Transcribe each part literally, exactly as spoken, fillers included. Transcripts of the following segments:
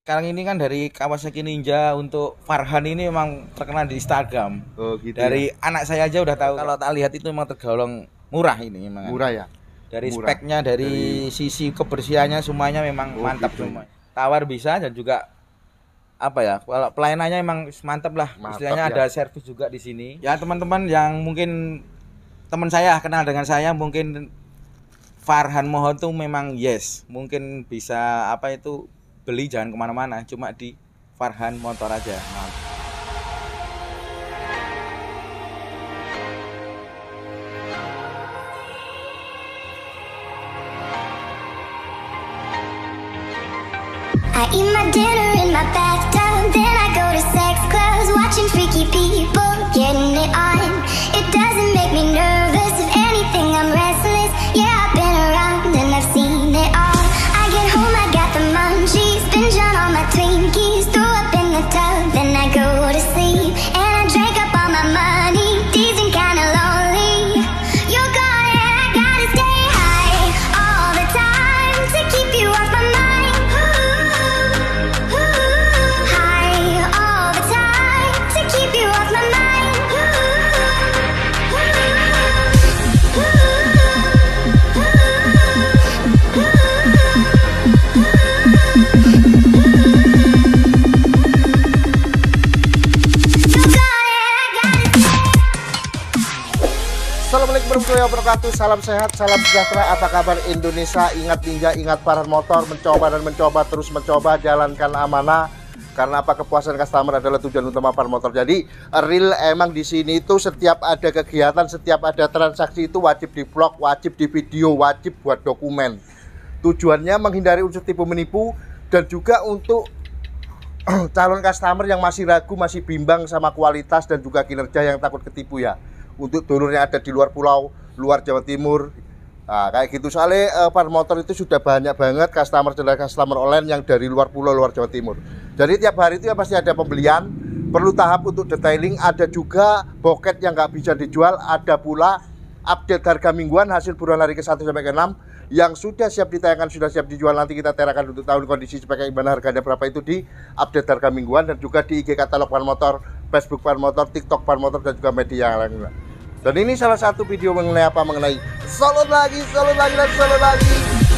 Sekarang ini kan dari Kawasaki Ninja untuk Farhan ini memang terkenal di Instagram. Oh gitu. Dari ya? anak saya aja udah tahu. Kalau tak lihat itu memang tergolong murah ini memang. Murah ya. Dari murah. speknya, dari, dari sisi kebersihannya semuanya memang oh, mantap gitu. Semua. Tawar bisa dan juga apa ya? Kalau pelayanannya memang mantap lah. Mantap, istilahnya ya. Ada servis juga di sini. Ya teman-teman yang mungkin teman saya kenal dengan saya mungkin Farhan Mohon tuh memang yes, mungkin bisa apa itu beli jangan kemana-mana, cuma di Farhan Motor aja. Nah. I eat my dinner in my bathtub, then I go to sex clubs, watching freaky people getting it on. It doesn't make me nervous, if anything I'm restless. Yeah, I've been around and I've seen it all. I get home, I got the munchies, binge on all my Twinkies, throw up in the tub, then I go to sleep. And I drank up all my money, teasing kinda lonely. You got it, I gotta stay high all the time to keep you off my mind. Ooh, ooh, high all the time to keep you off my mind. Ooh, ooh, ooh, ooh, Assalamualaikum warahmatullahi wabarakatuh. Salam sehat, salam sejahtera. Apa kabar Indonesia? Ingat Ninja, ingat Farhan Motor. Mencoba dan mencoba, terus mencoba. Jalankan amanah. Karena apa? Kepuasan customer adalah tujuan utama Farhan Motor. Jadi real emang di sini itu setiap ada kegiatan, setiap ada transaksi itu wajib di vlog, wajib di video, wajib buat dokumen. Tujuannya menghindari unsur tipu menipu dan juga untuk calon customer yang masih ragu, masih bimbang sama kualitas dan juga kinerja, yang takut ketipu ya. Untuk dulurnya ada di luar pulau, luar Jawa Timur, nah, kayak gitu. Soalnya uh, Farhan Motor itu sudah banyak banget customer dan customer online yang dari luar pulau, luar Jawa Timur. Jadi tiap hari itu ya pasti ada pembelian, perlu tahap untuk detailing, ada juga boket yang nggak bisa dijual, ada pula update harga mingguan hasil buruan hari ke satu sampai ke enam yang sudah siap ditayangkan, sudah siap dijual. Nanti kita terakan untuk tahun kondisi sebagai gimana, harganya berapa itu di update harga mingguan, dan juga di I G katalog Farhan Motor, Facebook Farhan Motor, TikTok Farhan Motor, dan juga media lainnya. Dan ini salah satu video mengenai apa? Mengenai salon lagi, salon lagi, dan salon lagi.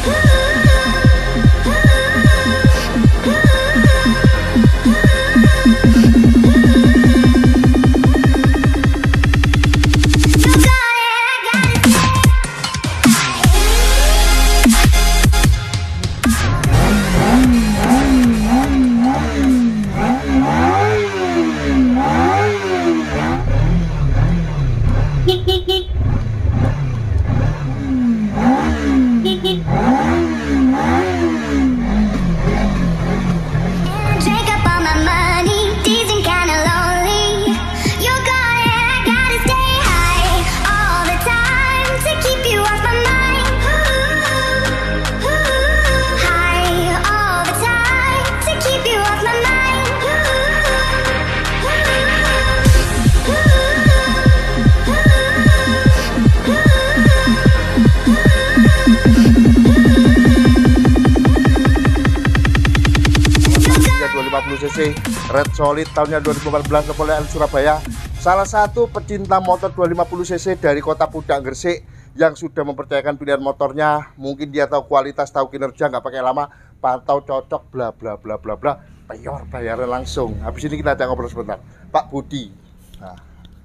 cc Red Solid tahunnya dua ribu empat belas, oleh Surabaya. Salah satu pecinta motor dua ratus lima puluh cc dari kota Pudak Gresik yang sudah mempercayakan pilihan motornya. Mungkin dia tahu kualitas, tahu kinerja, nggak pakai lama, pantau, cocok, bla bla bla bla bla, payor bayarnya langsung. Habis ini kita ajak ngobrol sebentar. Pak Budi, nah,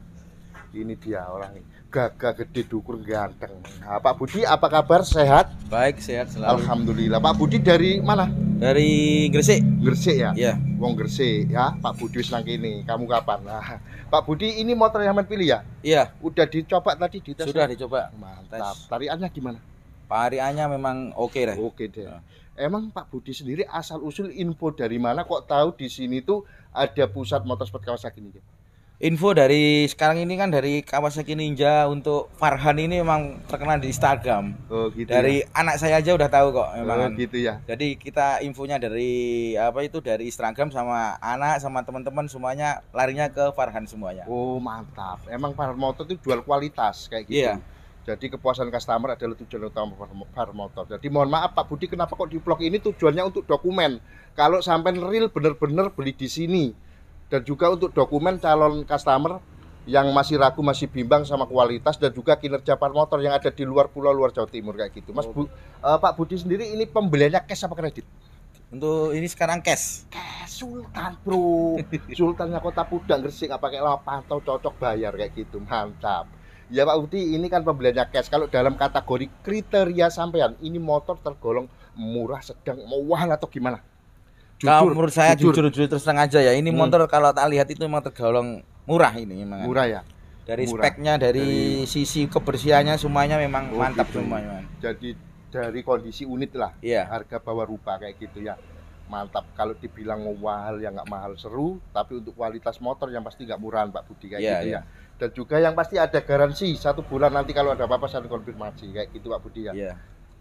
ini dia orang ini, gagah gede dukur ganteng. Nah, Pak Budi, apa kabar? Sehat? Baik, sehat selalu. Alhamdulillah. Pak Budi dari mana? Dari Gresik. Gresik ya? Iya. Wong Gresik ya. Pak Budi wis nang kene. Kamu kapan? Nah, Pak Budi, ini motor yang pilih ya? Iya. Udah dicoba tadi, dites? Sudah dicoba. Mantap. Tariannya gimana? Tariannya memang oke okay deh. Oke deh. Nah. Emang Pak Budi sendiri asal usul info dari mana kok tahu di sini tuh ada pusat motorsport Kawasaki ini? Info dari sekarang ini kan dari Kawasaki Ninja untuk Farhan ini memang terkenal di Instagram. Oh gitu. Dari ya? Anak saya aja udah tahu kok memang. Oh gitu ya. Jadi kita infonya dari apa itu dari Instagram, sama anak sama teman-teman semuanya larinya ke Farhan semuanya. Oh mantap. Emang Farhan Motor itu jual kualitas kayak gitu. Iya. Jadi kepuasan customer adalah tujuan utama Par Motor. Jadi mohon maaf Pak Budi, kenapa kok di vlog ini tujuannya untuk dokumen. Kalau sampai real bener-bener beli di sini. Dan juga untuk dokumen calon customer yang masih ragu, masih bimbang sama kualitas dan juga kinerja Par Motor yang ada di luar pulau, luar Jawa Timur kayak gitu. Mas Bu, uh, Pak Budi sendiri ini pembeliannya cash apa kredit? Untuk ini sekarang cash. Cash Sultan bro. Sultannya Kota Pudak Gresik, nggak pakai lapan atau cocok bayar kayak gitu, mantap. Ya Pak Budi, ini kan pembeliannya cash. Kalau dalam kategori kriteria sampean, ini motor tergolong murah, sedang, mewah atau gimana? Kalau menurut saya jujur, jujur terus terang aja ya, ini hmm. motor kalau tak lihat itu memang tergolong murah ini memang. Murah ya. Dari murah. speknya, dari, dari sisi kebersihannya semuanya memang oh, mantap gitu. semuanya. Jadi dari kondisi unit lah, yeah. harga bawah rupa kayak gitu ya. Mantap. Kalau dibilang mahal ya nggak mahal seru, tapi untuk kualitas motor yang pasti nggak murahan Pak Budi kayak yeah, gitu yeah. ya. Dan juga yang pasti ada garansi satu bulan, nanti kalau ada apa-apa saya konfirmasi kayak gitu Pak Budi ya. Yeah.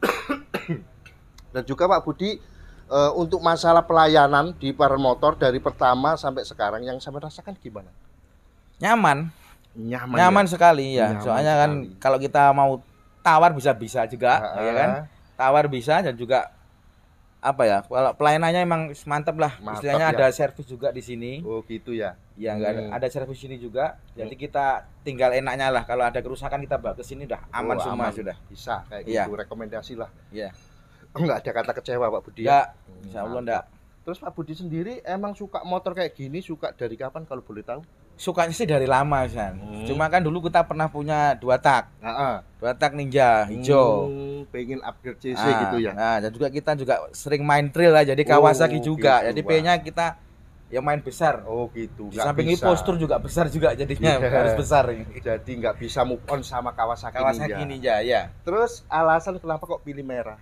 Dan juga Pak Budi, uh, untuk masalah pelayanan di Par Motor dari pertama sampai sekarang yang saya rasakan gimana? Nyaman, nyaman, nyaman ya? sekali ya. Nyaman Soalnya kan sekali. Kalau kita mau tawar bisa-bisa juga, uh, ya kan? Tawar bisa dan juga apa ya? Kalau pelayanannya emang mantap lah. Mantap, istilahnya ya? ada servis juga di sini. Oh gitu ya? Ya nggak hmm. ada, ada servis sini juga. Jadi hmm. kita tinggal enaknya lah. Kalau ada kerusakan kita bawa ke sini udah aman oh, semua aman. Sudah. Bisa kayak ya. gitu. Rekomendasi lah. Iya. Enggak ada kata kecewa Pak Budi ya? Insya Allah enggak. Terus Pak Budi sendiri emang suka motor kayak gini, suka dari kapan kalau boleh tahu? Sukanya sih dari lama San. Hmm. Cuma kan dulu kita pernah punya dua tak. Nah, dua tak Ninja hijau. Hmm, pengen upgrade C C nah, gitu ya. Nah, dan juga kita juga sering main trail lah, jadi Kawasaki oh, juga. Gitu, jadi P-nya kita yang main besar. Oh gitu. Di samping ini postur juga besar juga jadinya yeah. harus besar. Jadi nggak bisa move on sama Kawasaki, Kawasaki Ninja. Ninja ya. Terus alasan kenapa kok pilih merah?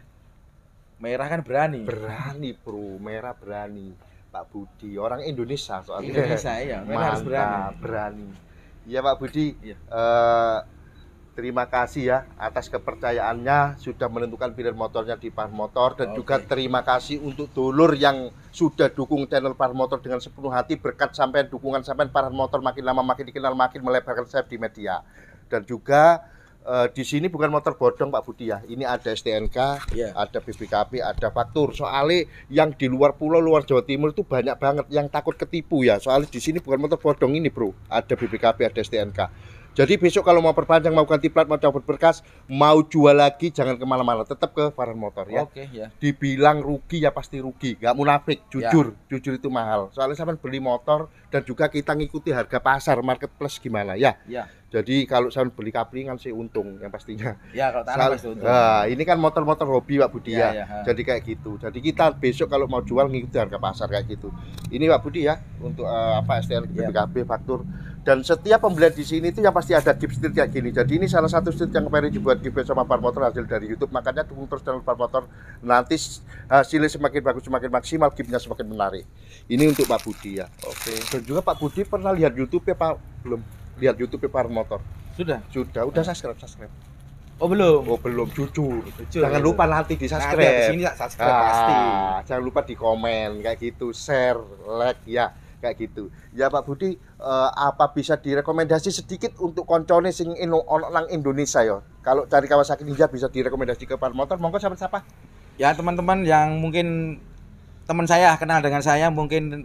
Merah kan berani. Berani bro, merah berani. Pak Budi, orang Indonesia soalnya. Indonesia ya, merah harus berani. berani. Iya Pak Budi, ya. uh, terima kasih ya atas kepercayaannya sudah menentukan pilihan motornya di Par Motor. Dan okay. juga terima kasih untuk dulur yang sudah dukung channel Par Motor dengan sepenuh hati. Berkat sampai dukungan sampai Par Motor makin lama makin dikenal, makin melebarkan sayap di media. Dan juga Uh, di sini bukan motor bodong Pak Budi ya. Ini ada S T N K, yeah. ada B B K B, ada faktur. Soalnya yang di luar pulau, luar Jawa Timur itu banyak banget yang takut ketipu ya. Soalnya di sini bukan motor bodong ini bro. Ada B B K B, ada S T N K. Jadi besok kalau mau perpanjang, mau ganti plat, mau cabut berkas, mau jual lagi, jangan kemana-mana, tetap ke Par Motor ya. Oke okay, ya. Dibilang rugi ya pasti rugi, nggak munafik, jujur, ya. Jujur itu mahal. Soalnya sampai beli motor dan juga kita ngikuti harga pasar, marketplace gimana ya. Ya. Jadi kalau saya beli kaplingan sih untung yang pastinya. Ya kalau tanah pasti untung. Nah, ini kan motor-motor hobi Pak Budi ya. Ya, ya. Jadi kayak gitu. Jadi kita besok kalau mau jual ngikuti harga pasar kayak gitu. Ini Pak Budi ya untuk uh, apa S T N K, B B K B, faktur. Dan setiap pembelian di sini itu yang pasti ada gift street kayak gini. Jadi ini salah satu street yang kemarin dibuat gift sama Par Motor hasil dari YouTube. Makanya dukung terus channel Par Motor. Nanti hasilnya semakin bagus, semakin maksimal, giftnya semakin menarik. Ini untuk Pak Budi ya. Oke. Dan juga Pak Budi pernah lihat YouTube ya Pak? Belum lihat YouTube ya Par Motor. Sudah, sudah, udah subscribe, subscribe. Oh belum, oh belum, jujur. jujur jangan lupa nanti di subscribe. Nah, di sini subscribe ah, pasti. Jangan lupa di komen kayak gitu, share, like ya, kayak gitu. Ya Pak Budi, uh, apa bisa direkomendasi sedikit untuk koncone sing orang Indonesia ya? Kalau cari Kawasaki Ninja bisa direkomendasi ke Par Motor, monggo sama siapa? Ya teman-teman yang mungkin teman saya kenal dengan saya mungkin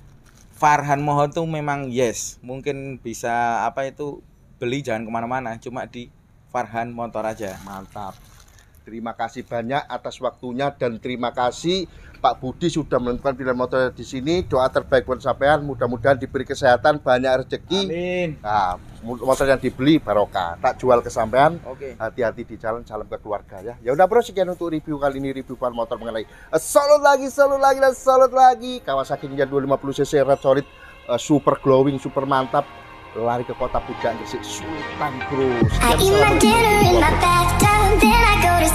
Farhan Mohon tuh memang yes, mungkin bisa apa itu beli jangan kemana-mana, cuma di Farhan Motor aja. Mantap. Terima kasih banyak atas waktunya dan terima kasih Pak Budi sudah menentukan pilihan motor di sini. Doa terbaik buat sampean, mudah-mudahan diberi kesehatan, banyak rezeki. Amin. Nah, motor yang dibeli barokah, tak jual ke sampean. Oke. Hati-hati di jalan, salam ke keluarga ya. Ya udah bro, sekian untuk review kali ini, review Par Motor mengenai uh, salut lagi, salut lagi dan salut lagi Kawasaki Ninja dua ratus lima puluh cc red solid, uh, super glowing, super mantap. Lari ke Kota Pudak Gresik Sultan bro. I eat my dinner in my bathtub, then I go to